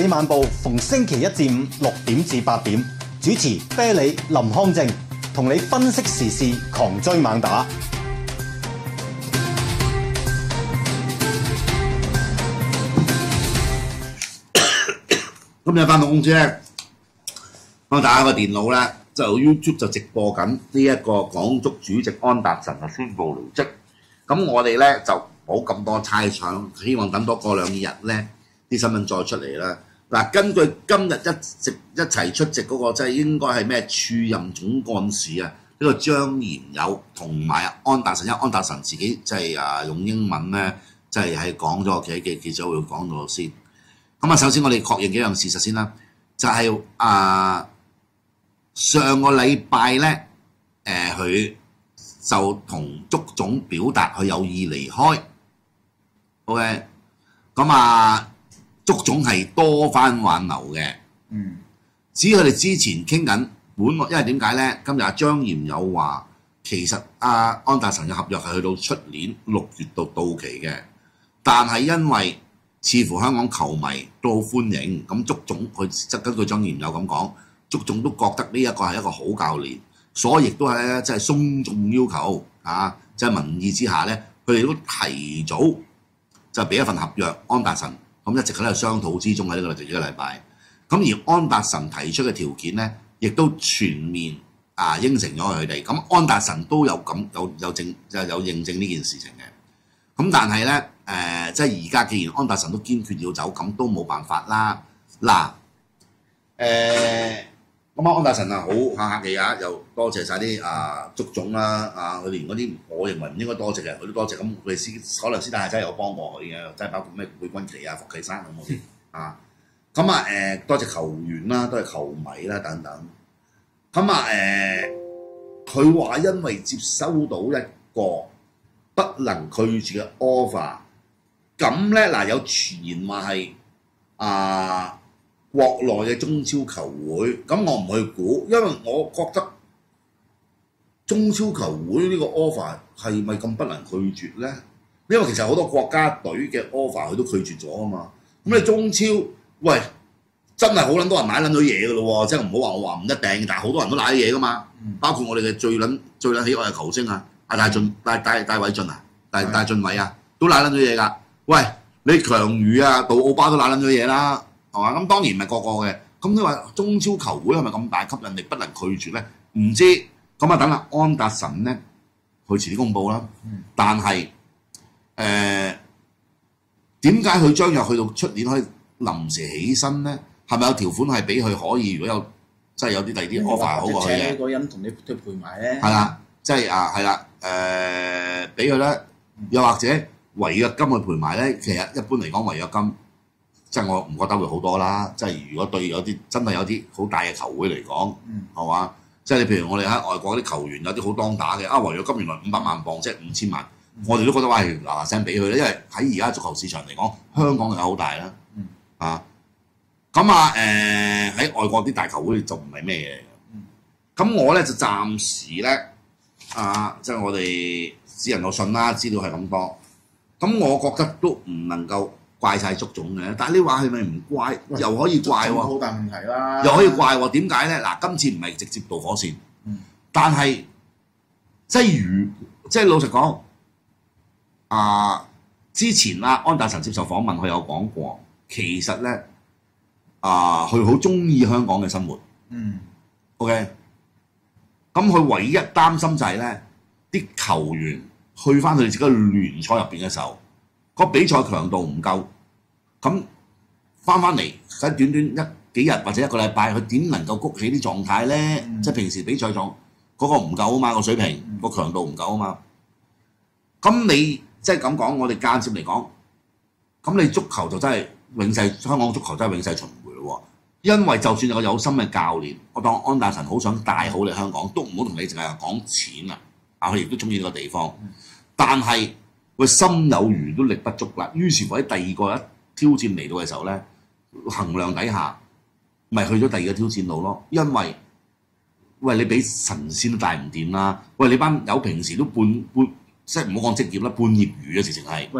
理晚報逢星期一至五6點至8點，主持啤梨、林康正，同你分析時事，狂追猛打。 今日翻到公司咧，我打開個電腦咧，就 YouTube 就直播緊呢一個港足主席安達臣就宣布離職。咁我哋咧就冇咁多猜想，希望等多個兩日咧啲新聞再出嚟啦。嗱，根據今日一齊出席嗰個即係應該係咩署任總幹事啊？呢個張賢友同埋安達臣，因為安達臣自己即係用英文咧，即係講咗嘅記者會講到先。咁啊，首先我哋確認幾樣事實先啦，就係、上個禮拜咧，佢就同足總表達佢有意離開 ，OK， 咁足總係多番挽留嘅，至於佢哋之前傾緊因為點解咧？今日張賢友話，其實安達臣嘅合約係去到出年6月到期嘅，但係因為似乎香港球迷都好歡迎，咁足總佢即根據張賢友咁講，足總都覺得呢一個係一個好教練，所以亦都係咧即係鬆重要求即係民意之下咧，佢哋都提早就俾一份合約安達臣，咁一直喺度商討之中喺呢個第幾個禮拜，咁而安達臣提出嘅條件咧，亦都全面應承咗佢哋，咁安達臣都有認證呢件事情嘅。咁但係咧，即係而家既然安達臣都堅決要走，咁都冇辦法啦。嗱，咁安達臣好客氣又多謝晒啲足總啦，佢連嗰啲我認為唔應該多謝嘅，佢都多謝。咁佢可能私底下真係有幫過佢嘅，即係包括咩貝君奇霍啟山咁嗰啲咁多謝球員啦，多謝球迷啦等等。咁佢話因為接收到一個不能拒絕嘅 offer， 咁咧嗱有傳言話係國內嘅中超球會，咁我唔去估，因為我覺得中超球會呢個 offer 係咪咁不能拒絕咧？因為其實好多國家隊嘅 offer 佢都拒絕咗啊嘛。咁你中超，喂，真係好撚多人買撚咗嘢㗎咯喎，即係唔好話我話唔一定，但係好多人都買咗嘢㗎嘛。包括我哋嘅最撚喜愛嘅球星戴偉浚大俊偉都賴撚咗嘢㗎。喂，你強如杜奧巴都賴撚咗嘢啦，係嘛？咁當然唔係個個嘅。咁你話中超球會係咪咁大吸引力不能拒絕咧？唔知。咁等下安達臣咧，佢遲啲公佈啦。但係點解佢將約去到出年可以臨時起身咧？係咪有條款係俾佢可以？如果有即係有啲第二啲 offer 好過佢嘅， 個人同你配埋咧。 係啦，即係係啦，俾佢咧，又或者違約金去賠埋咧。其實一般嚟講，違約金即係我唔覺得會好多啦。即係如果對有啲真係有啲好大嘅球會嚟講，係嘛？即係你譬如我哋喺外國啲球員有啲好當打嘅，違約金原來500萬磅，即係5000萬，我哋都覺得喂嗱聲俾佢咧，因為喺而家足球市場嚟講，香港又好大啦，咁喺外國啲大球會就唔係咩嘢嚟嘅。咁我咧就暫時咧即係我哋只能夠信啦，資料係咁多。咁我覺得都唔能夠怪晒足總嘅，但係你話係咪唔怪？又可以怪喎， 好大問題啦。 又可以怪喎，點解咧？嗱，今次唔係直接導火線，但係即係老實講，之前安達臣接受訪問，佢有講過，其實咧佢好中意香港嘅生活。OK， 咁佢唯一擔心就係咧，啲球員去翻佢哋自己聯賽入邊嘅時候，個比賽強度唔夠，咁翻嚟喺短幾日或者一個禮拜，佢點能夠谷起啲狀態咧？即係平時比賽狀嗰個唔夠啊嘛，個水平個強度唔夠啊嘛。咁你即係咁講，我哋間接嚟講，咁你足球就真係香港足球真係永世循環咯喎。因為就算有個有心嘅教練，我當安達臣好想帶好嚟香港，都唔好同你淨係講錢啊！佢亦都中意呢個地方，但係佢心有餘都力不足啦。於是乎喺第二個挑戰嚟到嘅時候咧，衡量底下，咪去咗第二個挑戰路咯。因為喂你俾神仙都帶唔掂啦，喂你班友平時都半即係唔好講職業啦，半業餘嘅直情係。 喂，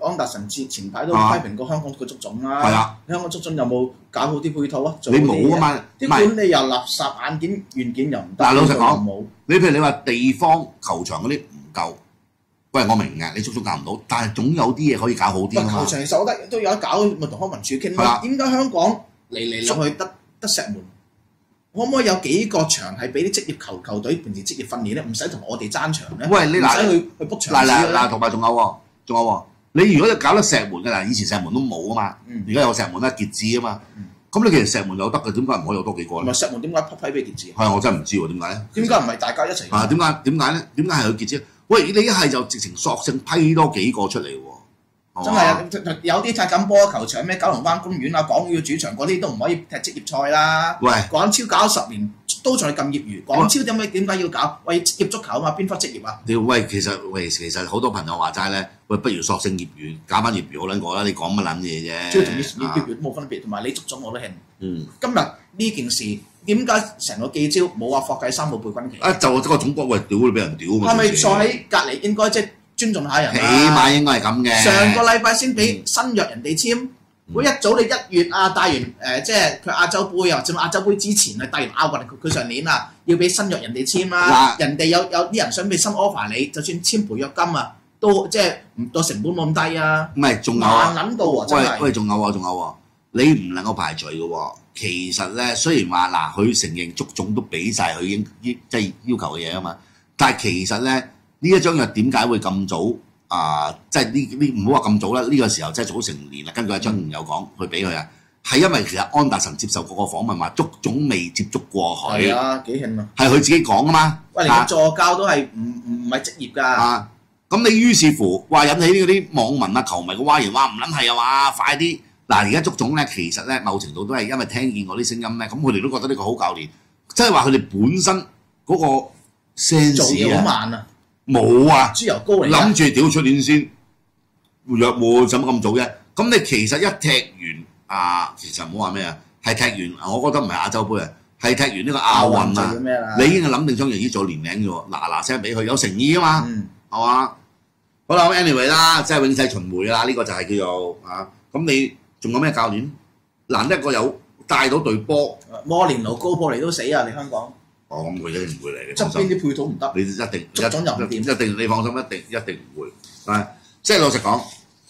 安達臣前排都批評過香港嘅足總啦。 係啊， 香港足總有冇搞好啲配套啊？ 你冇啊嘛， 啲管理又垃圾，硬件軟件又唔得。 嗱，老實講， 冇。 你譬如你話地方球場嗰啲唔夠，喂，我明嘅，你足總搞唔到，但係總有啲嘢可以搞好啲啊嘛。 球場其實我覺得都有得搞，咪同康文署傾咯。點解香港嚟去得石門？可唔可以有幾個場係俾啲職業球隊平時職業訓練咧？唔使同我哋爭場咧。 喂，你嗱， 唔使去 book 場嗱，同埋仲有喎，你如果你搞得石門嘅嗱，以前石門都冇啊嘛，而家有石門啦，傑志啊嘛，咁你其實石門有得嘅，點解唔可以有多幾個咧？ 唔係石門點解批俾傑志？ 係我真係唔知喎，點解咧？ 點解唔係大家一齊？ 啊，點解咧？點解係去傑志？喂，你一係就直情索性批多幾個出嚟喎。 真係啊！有啲踢緊波球場咩九龍灣公園啊、港島主場嗰啲都唔可以踢職業賽啦。 喂， 港超搞咗10年都仲係咁業餘，港超點解要搞？喂，職業足球啊嘛，邊忽職業啊？ 喂，其實好多朋友話齋咧，喂，不如索性業餘，搞翻業餘好撚過啦！你講乜撚嘢啫？ 主要同業餘都冇分別，同埋你足總我都興。今日呢件事點解成個記招冇話霍啟三冇貝君奇？ 啊，就個總國喂屌你俾人屌嘛！ 係咪坐喺隔離應該即係尊重下人起碼應該係咁嘅。 上個禮拜先俾新約人哋簽，一早你1月啊帶完即係佢亞洲杯啊，甚至亞洲杯之前啊帶完亞運，佢上年啊要俾新約人哋簽啦。人哋有啲人想俾新 offer 你，就算簽賠約金啊，都即係唔到成本冇咁低啊。 唔係，仲有啊， 撚到喎，真係。 喂，仲有喎，你唔能夠排除嘅喎。其實咧，雖然話嗱，佢承認足總都俾晒佢即係要求嘅嘢啊嘛，但係其實咧呢一張約點解會咁早即係呢唔好話咁早啦，呢個時候即係早成年啦。根據阿張有講，佢俾佢啊，係因為其實安達臣接受過個訪問話，足總未接觸過佢。 係啊，幾興啊！ 係佢自己講啊嘛。 喂，連助教都係唔係職業㗎。 咁你於是乎話引起嗰啲網民啊、球迷嘅譁言，話唔撚係啊嘛，快啲！嗱，而家足總咧，其實咧某程度都係因為聽見嗰啲聲音咧，咁佢哋都覺得呢個好教練，即係話佢哋本身嗰個 sense 做嘢好慢啊， 冇啊， 豬油膏嚟， 諗住屌出年先約喎，使乜咁早啫？咁你其實一踢完其實唔好話咩啊，係踢完，我覺得唔係亞洲杯啊，係踢完呢個亞運啊，你已經係諗定將楊依做年齡嘅喎，嗱聲俾佢有誠意啊嘛，係嘛？好啦，anyway 啦，即係永世巡迴啦，呢個就係叫做咁你。仲有咩教練？難得一個有帶到隊波， 摩連奴高普尼都死啊！你香港， 咁佢一定唔會嚟嘅。 側邊啲配套唔得， 你一定足總又唔掂， 一定你放心，一定唔會。即係老實講，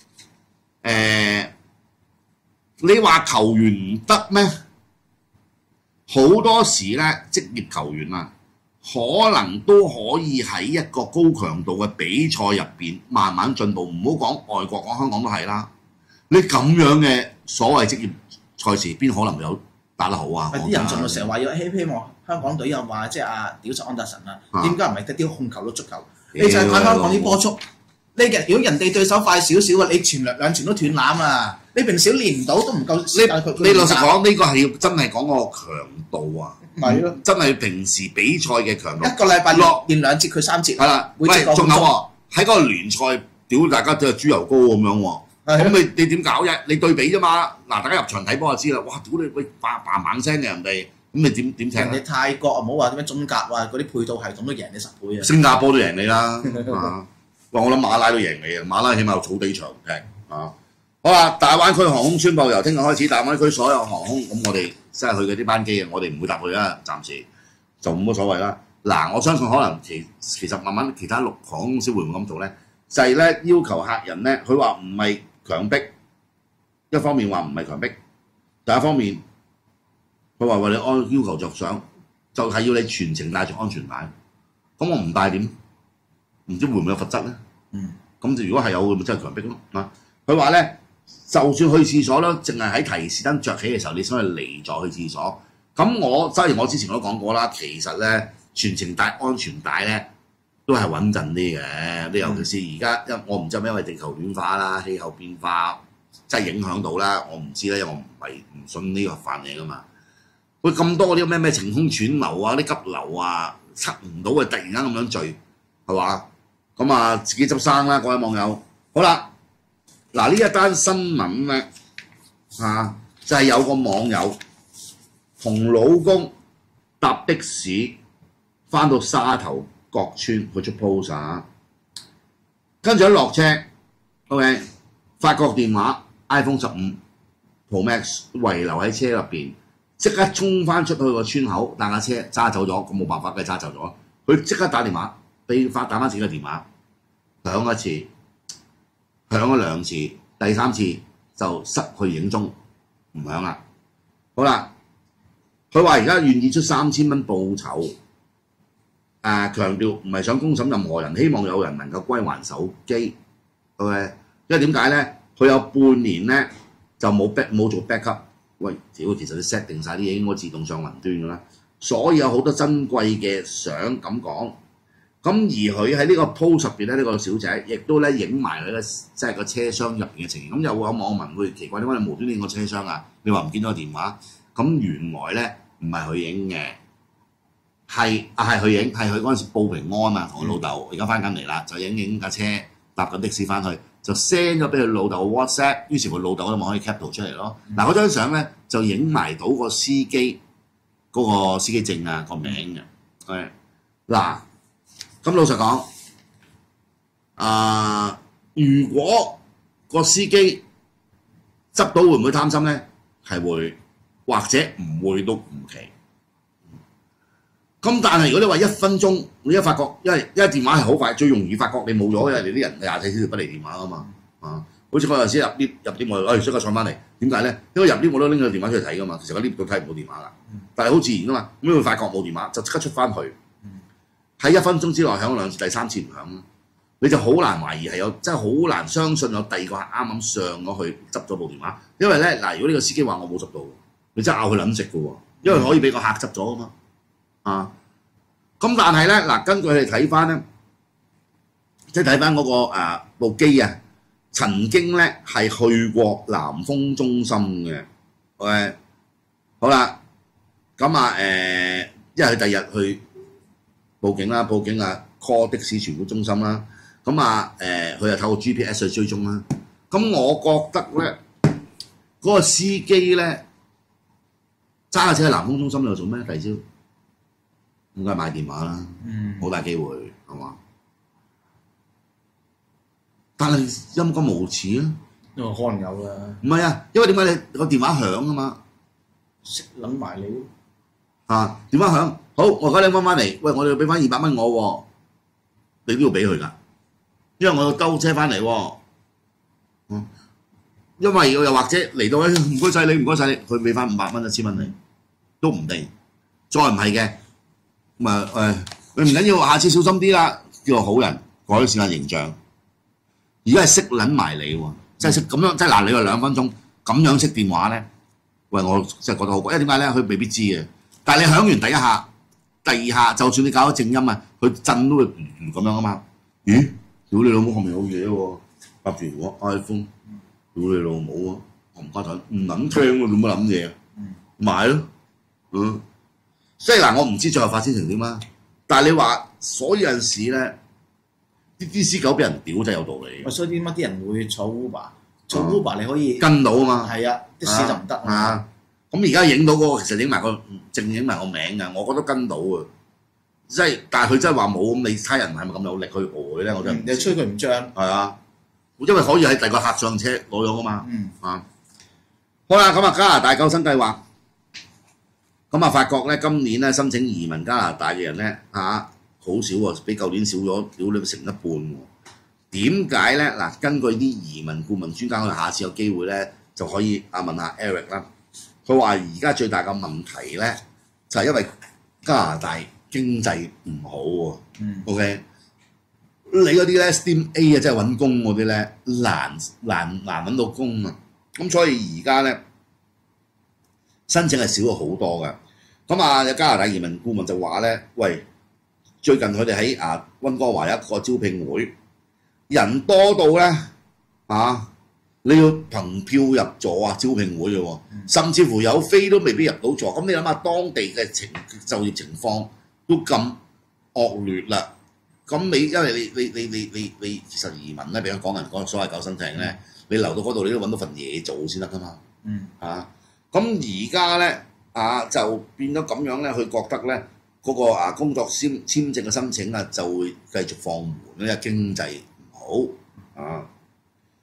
你話球員唔得咩？好多時咧，職業球員啊，可能都可以喺一個高強度嘅比賽入邊慢慢進步。唔好講外國，講香港都係啦。你咁樣嘅所謂職業賽事，邊可能有打得好啊？ 啲人仲成日話要希望香港隊又話即係屌實安達臣啊，點解唔係得啲控球到足球？你就係睇香港啲波速，如果人哋對手快少少啊，你傳兩傳都斷纜啊！你平時練唔到都唔夠。 你老實講，呢個係要真係講個強度啊！ 係咯， 真係平時比賽嘅強度。 一個禮拜練2節，佢3節。 係啦，喂，仲有喎，喺嗰個聯賽屌大家都係豬油膏咁樣喎。咁你點搞啫？你對比啫嘛。嗱，大家入場睇波就知啦。哇！屌你喂，嘭猛聲嘅人哋，咁你點踢？ 人哋泰國啊，唔好話點樣中甲啊，嗰啲配套系統都贏你10倍啊。 新加坡都贏你啦。哇！我諗馬拉都贏你啊。馬拉起碼有草地場踢好啦，大灣區航空宣布由聽日開始，大灣區所有航空咁我哋即係去嘅啲班機啊，我哋唔會搭去啦，暫時就冇乜所謂啦。嗱，我相信可能其實慢慢其他航空公司會唔會咁做咧？就係咧要求客人咧，佢話唔係強迫，一方面話唔係強迫，第一方面佢話為你要求着想，就係要你全程帶住安全帶。咁我唔帶點？唔知會唔會有罰則咧？咁如果係有，咪真係強迫咯。佢話咧，就算去廁所咧，淨係喺提示燈着起嘅時候，你先可以離座去廁所。咁我之前都講過啦，其實咧全程帶安全帶咧都係穩陣啲嘅。你尤其是而家，我唔知係咪因為地球暖化啦、氣候變化真係影響到啦，我唔知咧，因為我唔信呢個範嘢噶嘛。喂，咁多嗰啲咩晴空串流啊、啲急流啊，測唔到啊，突然間咁樣聚，係嘛？咁自己執生啦，各位網友。好啦。嗱，呢一單新聞咧就係有個網友同老公搭的士翻到沙頭角村去出 post，跟住一落車 ，OK， 法國電話 iPhone 15 Pro Max 遺留喺車入邊，即刻衝翻出去個村口，但架車揸走咗，咁冇辦法嘅揸走咗。佢即刻打電話俾打翻自己嘅電話，響一次，響咗2次，第3次就失去影蹤，唔響啦。好啦，佢話而家願意出3000蚊報酬，強調唔係想公審任何人，希望有人能夠歸還手機。OK， 因為點解咧？佢有半年咧就冇做 backup。喂，屌，其實你 set 定晒啲嘢應該自動上雲端㗎啦，所以有好多珍貴嘅相咁講。咁而佢喺呢個 post 入邊咧，呢個小姐亦都咧影埋佢嘅即係個車廂入邊嘅情形。咁有網民會奇怪點解你無端端個車廂啊？你話唔見咗個電話？咁原來咧唔係佢影嘅，係佢影，係佢嗰陣時報平安啊，同佢老豆而家翻緊嚟啦，就影架車搭緊的士翻去，就 send 咗俾佢老豆 WhatsApp， 於是佢老豆咧咪可以 cap 圖出嚟咯。嗱，嗰張相咧就影埋到個司機嗰個司機證啊個名嘅，係嗱。咁老實講，如果個司機執到會唔會貪心咧？係會，或者唔會都唔奇。咁但係如果你話1分鐘，你一發覺，因為電話係好快，最容易發覺你冇咗，因為你啲人24小時不離電話啊嘛。好似嗰陣時入 lift 我，想上翻嚟，點解咧？因為入 lift 我都拎個電話出嚟睇噶嘛，其實個 lift 都睇唔到電話噶，但係好自然噶嘛，咁你會發覺冇電話就即刻出翻去。喺1分鐘之內響2次，第3次唔響，你就好難懷疑係有，真係好難相信有第二個係啱上咗去執咗部電話。因為咧嗱，如果呢個司機話我冇執到，你真係拗佢撚食嘅喎，因為可以俾個客執咗啊嘛。咁但係咧嗱，根據佢哋睇翻咧，即係睇翻嗰個部機啊，曾經咧係去過南豐中心嘅。好啦，咁因為佢第日去報警 call 的士傳呼中心啦，佢又透過 GPS 去追蹤啦。咁我覺得咧，嗰個司機咧揸架車喺南豐中心度做咩？第二朝應該買電話啦，好大機會係嘛？但係陰公無恥啊！ 可能有啦。 唔係啊，因為點解你個電話響啊嘛？ 識諗埋你電話響，好，我而家拎翻嚟，喂，我哋要俾翻200蚊我喎，你都要俾佢㗎，因為我要兜車翻嚟喎。因為又或者嚟到咧，唔該晒你，唔該晒你，佢俾翻500蚊、1000蚊你，都唔定。再唔係嘅，你唔緊要，下次小心啲啦，叫個好人改善下形象。而家係識撚埋你喎，即係識咁樣，即係嗱，你話2分鐘咁樣識電話咧，喂，我真係覺得好過，因為點解咧？佢未必知嘅。但係你響完第一下、第二下，就算你搞咗靜音啊，佢震都會咁樣啊嘛。咦？屌你老母後面有嘢喎，搭住我 iPhone， 屌你老母啊！我唔家陣唔撚聽喎，做乜諗嘢啊？買咯，即係嗱，我唔知最後發展成點啦。但係你話，所有陣時咧，啲 DC 狗俾人屌真係有道理。 所以點解啲人會坐 Uber？Uber 你可以跟到啊嘛。 係啊，的士就唔得啊。 咁而家影到嗰個，其實影埋個影埋個名㗎，我覺得跟到啊。即係，但係佢真係話冇，咁你差人係咪咁有力去餓佢咧？我真係唔知。 你吹佢唔漲。 係啊，因為可以喺第二個客上車攞咗㗎嘛。好啦，咁加拿大救生計劃，發覺咧今年咧申請移民加拿大嘅人咧好少喎，比舊年少咗，屌你成1半喎。點解咧？嗱，根據啲移民顧問專家，佢下次有機會咧就可以問下 Eric 啦。佢話而家最大嘅問題咧就係因為加拿大經濟唔好喎。OK， 你嗰啲咧 STEM A 啊，即係揾工嗰啲咧難揾到工啊。咁所以而家咧申請係少咗好多㗎。有加拿大移民顧問就話咧，喂，最近佢哋喺溫哥華有一個招聘會，人多到咧你要憑票入座啊！招聘會嘅喎，甚至乎有飛都未必入到座。咁你諗下當地嘅就業情況都咁惡劣啦。咁你因為你其實移民咧，俾香港人講所謂救生艇咧，你留到嗰度你都揾到份嘢做先得㗎嘛。咁而家咧就變咗咁樣咧，佢覺得咧嗰個工作簽證嘅申請就會繼續放緩，因為經濟唔好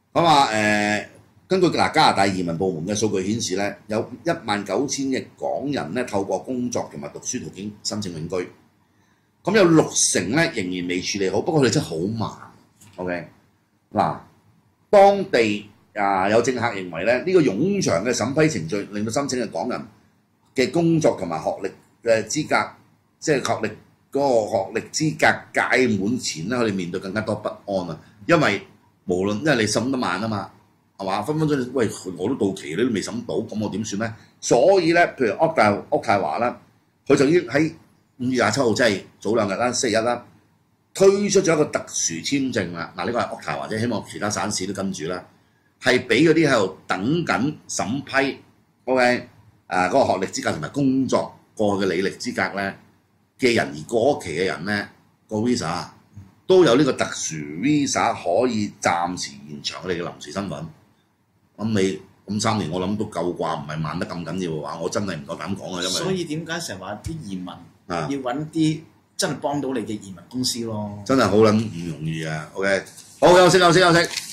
咁啊根據加拿大移民部門嘅數據顯示咧，有19000嘅港人咧透過工作同埋讀書途徑申請永居，咁有60%咧仍然未處理好，不過佢哋真係好慢。OK 嗱，當地有政客認為咧，呢個冗長嘅審批程序令到申請嘅港人嘅工作同埋學歷嘅資格，即係學歷嗰個學歷資格屆滿前咧，佢哋面對更加多不安啊！因為因為你審得慢啊嘛。係嘛？分分鐘，喂，我都到期，你都未審到，咁我點算咧？所以咧，譬如渥太華啦，佢就已經喺5月27號，即係早2日啦，星期一啦，推出咗一個特殊簽證啦。嗱，呢個係渥太華啫，希望其他省市都跟住啦，係俾嗰啲喺度等緊審批 ，OK， 嗰個學歷資格同埋工作過去嘅履歷資格咧嘅人而過期嘅人咧，個 visa 都有呢個特殊 visa 可以暫時延長佢哋嘅臨時身份。咁你3年我諗都夠啩，唔係慢得咁緊要嘅話，我真係唔夠膽講啊！因為所以點解成日話啲移民要揾啲真係幫到你嘅移民公司咯？ 真係好撚唔容易啊！OK，好休息。